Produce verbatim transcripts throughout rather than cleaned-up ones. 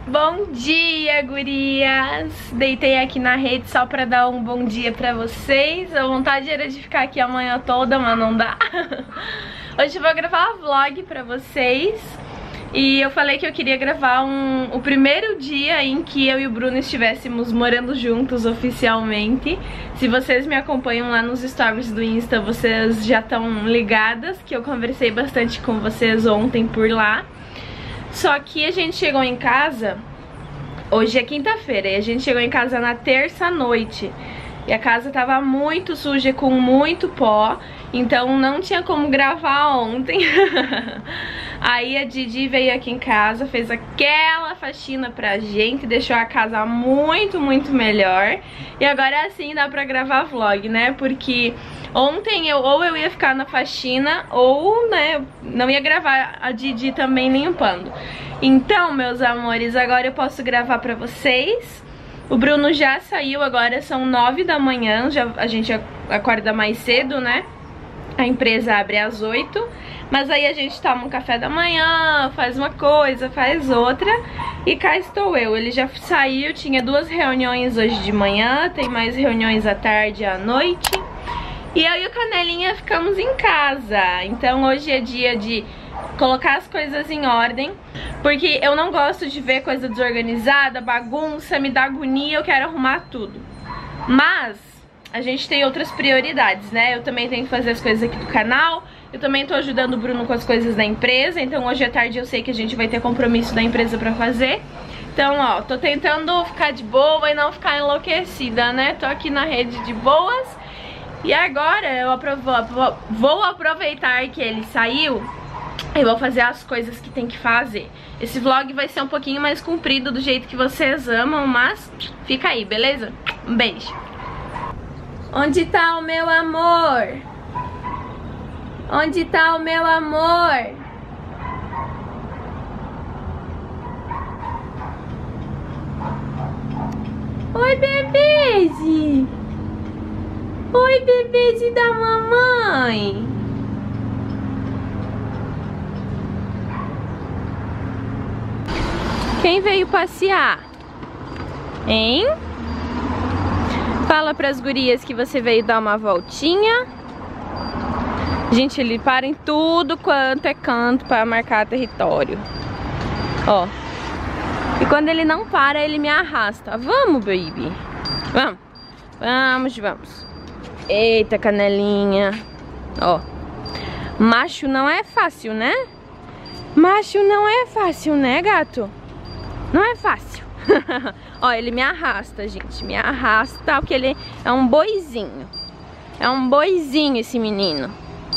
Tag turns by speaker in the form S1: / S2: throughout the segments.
S1: Bom dia, gurias! Deitei aqui na rede só pra dar um bom dia pra vocês. A vontade era de ficar aqui a manhã toda, mas não dá. Hoje eu vou gravar um vlog pra vocês. E eu falei que eu queria gravar um, o primeiro dia em que eu e o Bruno estivéssemos morando juntos oficialmente. Se vocês me acompanham lá nos stories do Insta, vocês já estão ligadas que eu conversei bastante com vocês ontem por lá. Só que a gente chegou em casa, hoje é quinta-feira, e a gente chegou em casa na terça-noite. E a casa tava muito suja, com muito pó, então não tinha como gravar ontem. Aí a Didi veio aqui em casa, fez aquela faxina pra gente, deixou a casa muito, muito melhor. E agora sim dá pra gravar vlog, né? Porque ontem eu, ou eu ia ficar na faxina, ou, né, não ia gravar a Didi também limpando. Então, meus amores, agora eu posso gravar pra vocês. O Bruno já saiu, agora são nove da manhã, já, a gente acorda mais cedo, né? A empresa abre às oito, mas aí a gente toma um café da manhã, faz uma coisa, faz outra, e cá estou eu. Ele já saiu, tinha duas reuniões hoje de manhã, tem mais reuniões à tarde e à noite. E eu e o Canelinha ficamos em casa, então hoje é dia de colocar as coisas em ordem, porque eu não gosto de ver coisa desorganizada, bagunça, me dá agonia, eu quero arrumar tudo. Mas a gente tem outras prioridades, né? Eu também tenho que fazer as coisas aqui do canal, eu também tô ajudando o Bruno com as coisas da empresa, então hoje à tarde eu sei que a gente vai ter compromisso da empresa pra fazer. Então, ó, tô tentando ficar de boa e não ficar enlouquecida, né? Tô aqui na rede de boas. E agora eu vou aproveitar que ele saiu. Eu vou fazer as coisas que tem que fazer. Esse vlog vai ser um pouquinho mais comprido do jeito que vocês amam, mas fica aí, beleza? Um beijo. Onde tá o meu amor? Onde tá o meu amor? Oi, bebês! Oi, bebês da mamãe! Quem veio passear? Hein? Fala pras gurias que você veio dar uma voltinha. Gente, ele para em tudo quanto é canto para marcar território. Ó. E quando ele não para, ele me arrasta. Vamos, baby. Vamos. Vamos, vamos. Eita, Canelinha. Ó. Macho não é fácil, né? Macho não é fácil, né, gato? Não é fácil. Ó, ele me arrasta, gente. Me arrasta, porque ele é um boizinho. É um boizinho esse menino.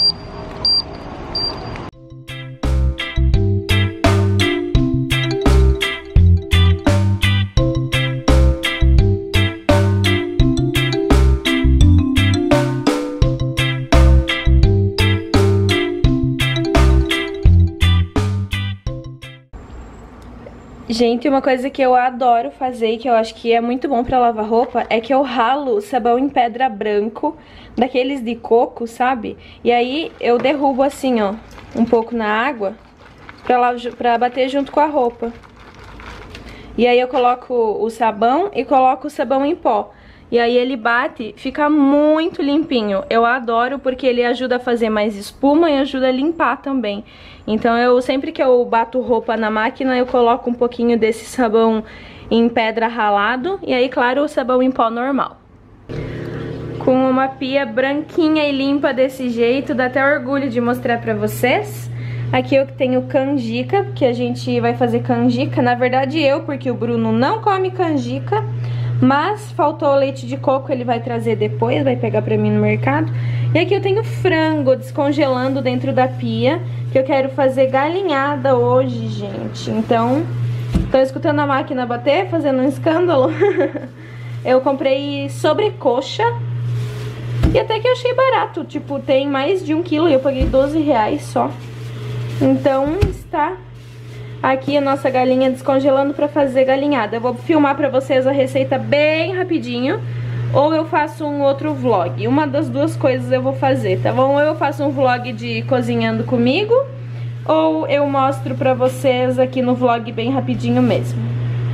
S1: Gente, uma coisa que eu adoro fazer e que eu acho que é muito bom pra lavar roupa é que eu ralo sabão em pedra branco, daqueles de coco, sabe? E aí eu derrubo assim, ó, um pouco na água pra, lá, pra bater junto com a roupa. E aí eu coloco o sabão e coloco o sabão em pó. E aí ele bate, fica muito limpinho. Eu adoro porque ele ajuda a fazer mais espuma e ajuda a limpar também. Então eu sempre que eu bato roupa na máquina, eu coloco um pouquinho desse sabão em pedra ralado. E aí, claro, o sabão em pó normal. Com uma pia branquinha e limpa desse jeito, dá até orgulho de mostrar pra vocês. Aqui eu tenho canjica, porque a gente vai fazer canjica. Na verdade eu, porque o Bruno não come canjica. Mas faltou o leite de coco, ele vai trazer depois, vai pegar pra mim no mercado. E aqui eu tenho frango descongelando dentro da pia, que eu quero fazer galinhada hoje, gente. Então, tô escutando a máquina bater, fazendo um escândalo. Eu comprei sobrecoxa e até que eu achei barato. Tipo, tem mais de um quilo e eu paguei doze reais só. Então, está aqui a nossa galinha descongelando pra fazer galinhada. Eu vou filmar pra vocês a receita bem rapidinho, ou eu faço um outro vlog. Uma das duas coisas eu vou fazer, tá bom? Ou eu faço um vlog de cozinhando comigo, ou eu mostro pra vocês aqui no vlog bem rapidinho mesmo.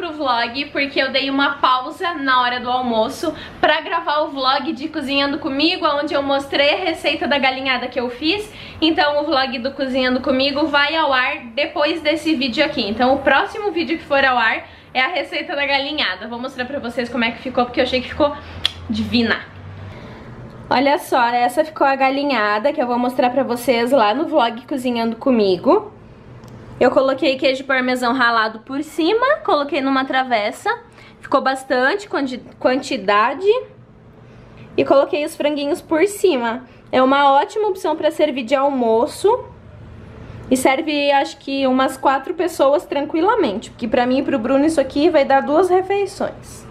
S1: pro vlog porque eu dei uma pausa na hora do almoço pra gravar o vlog de Cozinhando Comigo, onde eu mostrei a receita da galinhada que eu fiz. Então o vlog do Cozinhando Comigo vai ao ar depois desse vídeo aqui. Então o próximo vídeo que for ao ar é a receita da galinhada. Vou mostrar pra vocês como é que ficou, porque eu achei que ficou divina. Olha só, essa ficou a galinhada que eu vou mostrar pra vocês lá no vlog Cozinhando Comigo. Eu coloquei queijo parmesão ralado por cima, coloquei numa travessa, ficou bastante quantidade e coloquei os franguinhos por cima. É uma ótima opção para servir de almoço e serve, acho que, umas quatro pessoas tranquilamente, porque pra mim e pro Bruno isso aqui vai dar duas refeições.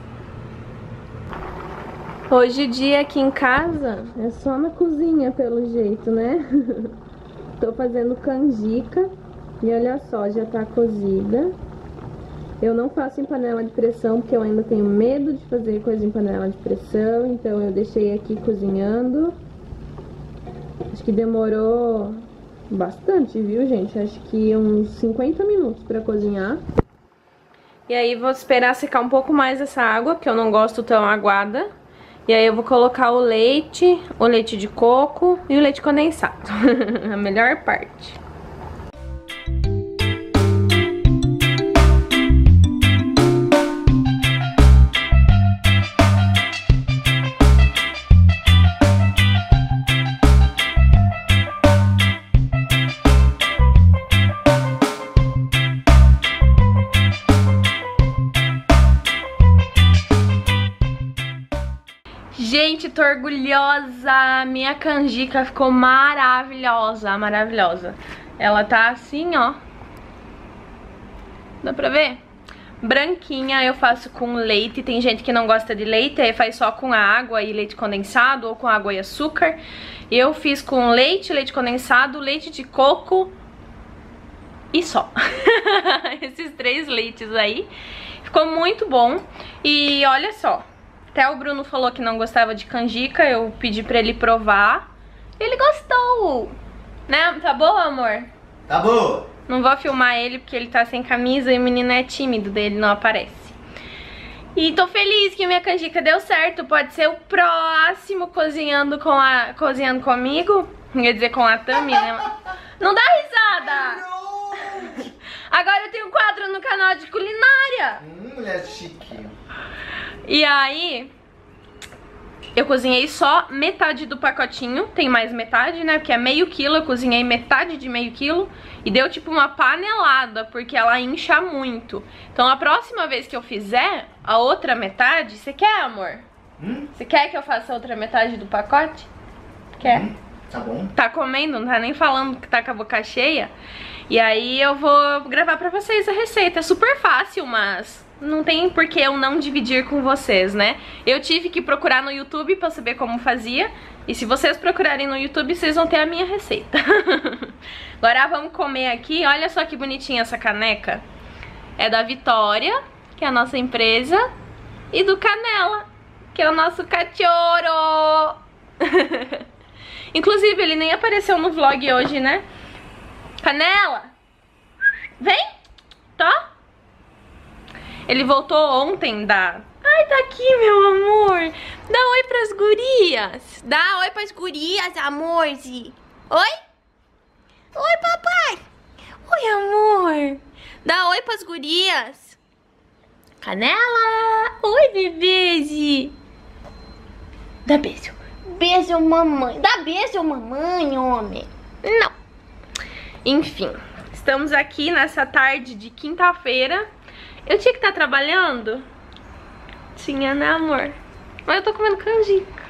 S1: Hoje o dia aqui em casa é só na cozinha, pelo jeito, né? Tô fazendo canjica. E olha só, já tá cozida. Eu não faço em panela de pressão porque eu ainda tenho medo de fazer coisa em panela de pressão. Então eu deixei aqui cozinhando. Acho que demorou bastante, viu, gente? Acho que uns cinquenta minutos pra cozinhar. E aí vou esperar secar um pouco mais essa água, porque eu não gosto tão aguada. E aí eu vou colocar o leite, o leite de coco e o leite condensado. A melhor parte. Gente, tô orgulhosa, minha canjica ficou maravilhosa, maravilhosa. Ela tá assim, ó. Dá pra ver? Branquinha, eu faço com leite. Tem gente que não gosta de leite, aí faz só com água e leite condensado, ou com água e açúcar. Eu fiz com leite, leite condensado, leite de coco e só. Esses três leites aí. Ficou muito bom. E olha só, até o Bruno falou que não gostava de canjica, eu pedi pra ele provar. Ele gostou, né? Tá bom, amor?
S2: Tá bom.
S1: Não vou filmar ele porque ele tá sem camisa e o menino é tímido, dele não aparece. E tô feliz que minha canjica deu certo. Pode ser o próximo cozinhando com a cozinhando comigo. Quer dizer, com a Tami, né? Não dá risada! Agora eu tenho um quadro no canal de culinária.
S2: Hum, mulher chique.
S1: E aí, eu cozinhei só metade do pacotinho. Tem mais metade, né? Porque é meio quilo, eu cozinhei metade de meio quilo. E deu tipo uma panelada, porque ela incha muito. Então a próxima vez que eu fizer a outra metade... Você quer, amor?
S2: Hum?
S1: Você quer que eu faça a outra metade do pacote? Quer?
S2: Hum, tá bom.
S1: Tá comendo, não tá nem falando que tá com a boca cheia. E aí eu vou gravar pra vocês a receita. É super fácil, mas... não tem por que eu não dividir com vocês, né? Eu tive que procurar no YouTube pra saber como fazia. E se vocês procurarem no YouTube, vocês vão ter a minha receita. Agora vamos comer aqui. Olha só que bonitinha essa caneca. É da Vitória, que é a nossa empresa. E do Canela, que é o nosso cachorro. Inclusive, ele nem apareceu no vlog hoje, né? Canela! Vem! Tá? Ele voltou ontem da... Ai, tá aqui, meu amor. Dá oi pras gurias. Dá oi pras gurias, amorze. Oi? Oi, papai. Oi, amor. Dá oi pras gurias. Canela. Oi, bebês. Dá beijo. Beijo, mamãe. Dá beijo, mamãe, homem. Não. Enfim, estamos aqui nessa tarde de quinta-feira. Eu tinha que estar trabalhando? Tinha, né, amor? Mas eu tô comendo canjica.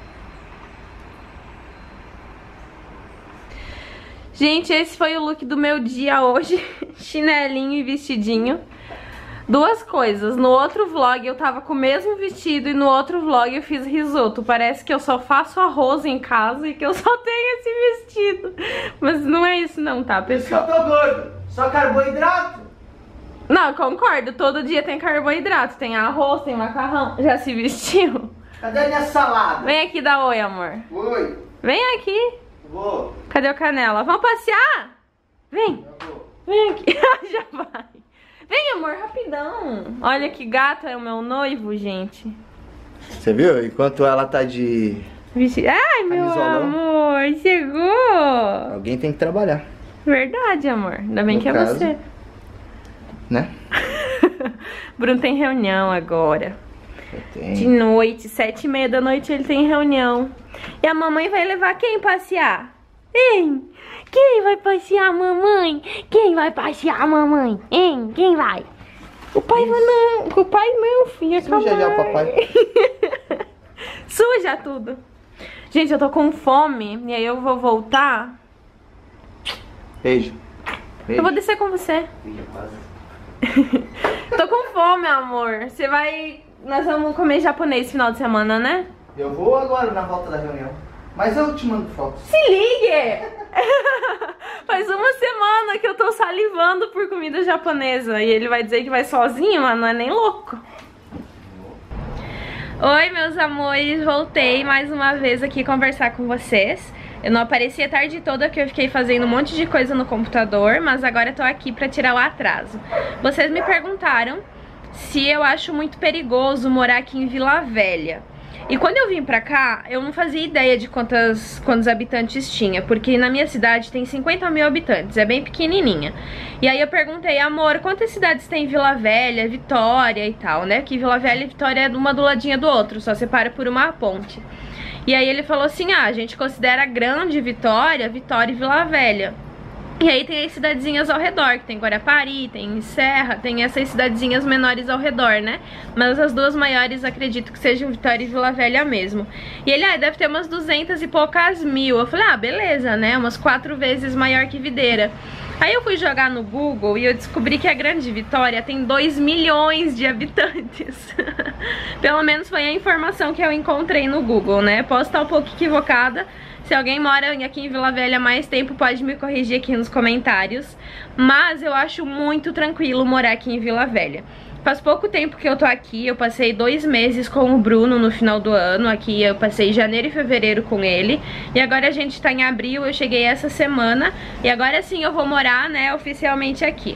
S1: Gente, esse foi o look do meu dia hoje. Chinelinho e vestidinho. Duas coisas. No outro vlog eu tava com o mesmo vestido e no outro vlog eu fiz risoto. Parece que eu só faço arroz em casa e que eu só tenho esse vestido. Mas não é isso não, tá, pessoal?
S2: Eu tô gordo. Só carboidrato.
S1: Não, concordo. Todo dia tem carboidrato. Tem arroz, tem macarrão. Já se vestiu?
S2: Cadê a minha salada?
S1: Vem aqui dar oi, amor.
S2: Oi.
S1: Vem aqui.
S2: Vou.
S1: Cadê o Canela? Vamos passear? Vem.
S2: Eu vou.
S1: Vem aqui. Já vai. Vem, amor, rapidão. Olha que gato é o meu noivo, gente.
S2: Você viu? Enquanto ela tá de...
S1: Vixe. Ai, meu
S2: Camisolão.
S1: amor, chegou.
S2: Alguém tem que trabalhar.
S1: Verdade, amor. Ainda bem
S2: No
S1: que é
S2: caso,
S1: você.
S2: Né?
S1: Bruno tem reunião agora.
S2: Eu tenho.
S1: De noite, sete e meia da noite ele tem reunião. E a mamãe vai levar quem passear? Hein? Quem vai passear, mamãe? Quem vai passear, mamãe? Hein? Quem vai? O pai vai não. O pai não, filha.
S2: Suja já o papai.
S1: Suja tudo. Gente, eu tô com fome. E aí eu vou voltar.
S2: Beijo. Beijo.
S1: Eu vou descer com você. Tô com fome, amor. Você vai... Nós vamos comer japonês final de semana, né?
S2: Eu vou agora na volta da reunião. Mas eu te mando fotos.
S1: Se ligue! Faz uma semana que eu tô salivando por comida japonesa. E ele vai dizer que vai sozinho, mas não é nem louco. Oi, meus amores. Voltei mais uma vez aqui conversar com vocês. Eu não apareci a tarde toda porque eu fiquei fazendo um monte de coisa no computador, mas agora eu tô aqui pra tirar o atraso. Vocês me perguntaram se eu acho muito perigoso morar aqui em Vila Velha. E quando eu vim pra cá, eu não fazia ideia de quantas, quantos habitantes tinha, porque na minha cidade tem cinquenta mil habitantes, é bem pequenininha. E aí eu perguntei, amor, quantas cidades tem Vila Velha, Vitória e tal, né? Que Vila Velha e Vitória é uma do ladinho do outro, só separa por uma ponte. E aí ele falou assim, ah, a gente considera grande Vitória, Vitória e Vila Velha. E aí tem as cidadezinhas ao redor, que tem Guarapari, tem Serra, tem essas cidadezinhas menores ao redor, né? Mas as duas maiores acredito que sejam Vitória e Vila Velha mesmo. E ele, ah, deve ter umas duzentas e poucas mil. Eu falei, ah, beleza, né? Umas quatro vezes maior que Videira. Aí eu fui jogar no Google e eu descobri que a Grande Vitória tem dois milhões de habitantes. Pelo menos foi a informação que eu encontrei no Google, né? Posso estar um pouco equivocada. Se alguém mora aqui em Vila Velha há mais tempo, pode me corrigir aqui nos comentários. Mas eu acho muito tranquilo morar aqui em Vila Velha. Faz pouco tempo que eu tô aqui, eu passei dois meses com o Bruno no final do ano. Aqui eu passei janeiro e fevereiro com ele. E agora a gente tá em abril, eu cheguei essa semana. E agora sim eu vou morar, né, oficialmente aqui.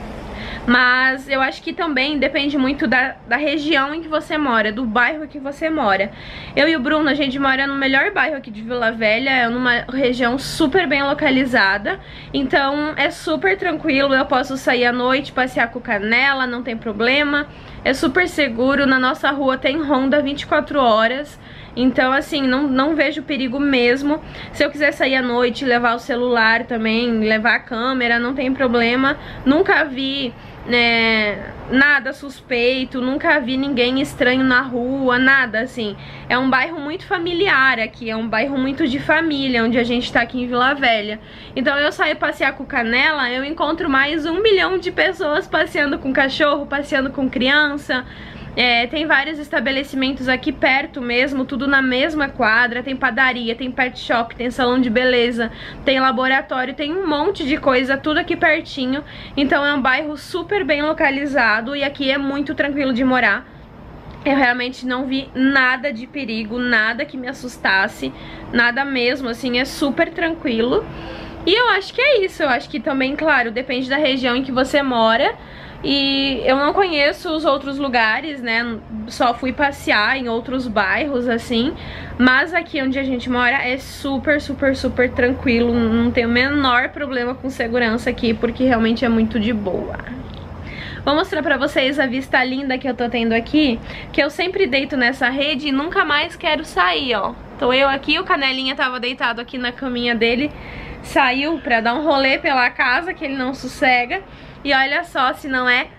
S1: Mas eu acho que também depende muito da, da região em que você mora, do bairro que você mora. Eu e o Bruno, a gente mora no melhor bairro aqui de Vila Velha, é numa região super bem localizada. Então é super tranquilo, eu posso sair à noite, passear com Canela, não tem problema. É super seguro, na nossa rua tem ronda vinte e quatro horas. Então, assim, não, não vejo perigo mesmo. Se eu quiser sair à noite, levar o celular também, levar a câmera, não tem problema. Nunca vi, né, nada suspeito, nunca vi ninguém estranho na rua, nada, assim. É um bairro muito familiar aqui, é um bairro muito de família, onde a gente tá aqui em Vila Velha. Então eu saio passear com Canela, eu encontro mais um milhão de pessoas passeando com cachorro, passeando com criança. É, tem vários estabelecimentos aqui perto mesmo, tudo na mesma quadra. Tem padaria, tem pet shop, tem salão de beleza, tem laboratório, tem um monte de coisa, tudo aqui pertinho. Então é um bairro super bem localizado e aqui é muito tranquilo de morar. Eu realmente não vi nada de perigo, nada que me assustasse, nada mesmo, assim, é super tranquilo. E eu acho que é isso, eu acho que também, claro, depende da região em que você mora. E eu não conheço os outros lugares, né, só fui passear em outros bairros, assim. Mas aqui onde a gente mora é super, super, super tranquilo. Não tem o menor problema com segurança aqui, porque realmente é muito de boa. Vou mostrar pra vocês a vista linda que eu tô tendo aqui, que eu sempre deito nessa rede e nunca mais quero sair, ó. Tô eu aqui, o Canelinha tava deitado aqui na caminha dele, saiu pra dar um rolê pela casa, que ele não sossega. E olha só se não é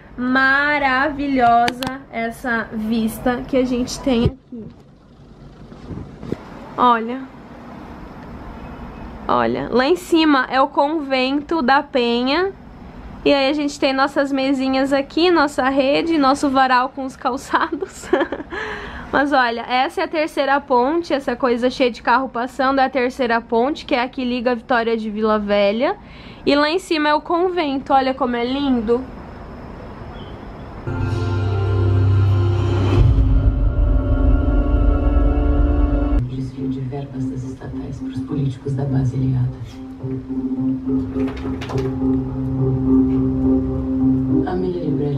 S1: maravilhosa essa vista que a gente tem aqui. Olha. Olha, lá em cima é o convento da Penha. E aí a gente tem nossas mesinhas aqui, nossa rede, nosso varal com os calçados. Mas olha, essa é a terceira ponte, essa coisa cheia de carro passando é a terceira ponte, que é a que liga a Vitória de Vila Velha. E lá em cima é o convento, olha como é lindo.
S3: Desvio de verbas das estatais para os políticos da base aliada. Amélia Libré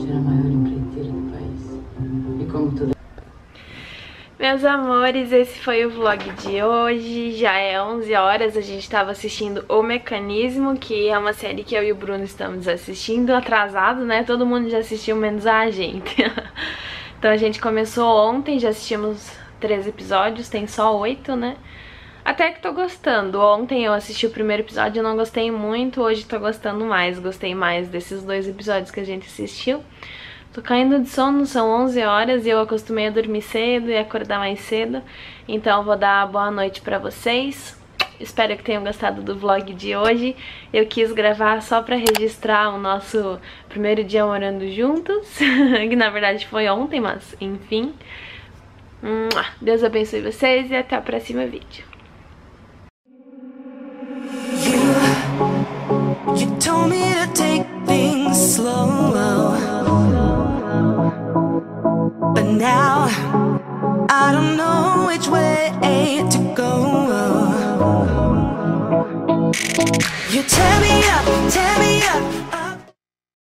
S1: Meus amores, esse foi o vlog de hoje. Já é onze horas, a gente tava assistindo O Mecanismo, que é uma série que eu e o Bruno estamos assistindo atrasado, né? Todo mundo já assistiu, menos a gente. Então a gente começou ontem, já assistimos três episódios, tem só oito, né? Até que tô gostando. Ontem eu assisti o primeiro episódio, eu não gostei muito, hoje tô gostando mais. Gostei mais desses dois episódios que a gente assistiu. Tô caindo de sono, são onze horas e eu acostumei a dormir cedo e acordar mais cedo. Então eu vou dar boa noite pra vocês. Espero que tenham gostado do vlog de hoje. Eu quis gravar só pra registrar o nosso primeiro dia morando juntos. Que na verdade foi ontem, mas enfim. Deus abençoe vocês e até o próximo vídeo.
S4: You, you told me to take things slow, but now I don't know which way to go. You tear me up, tear me up.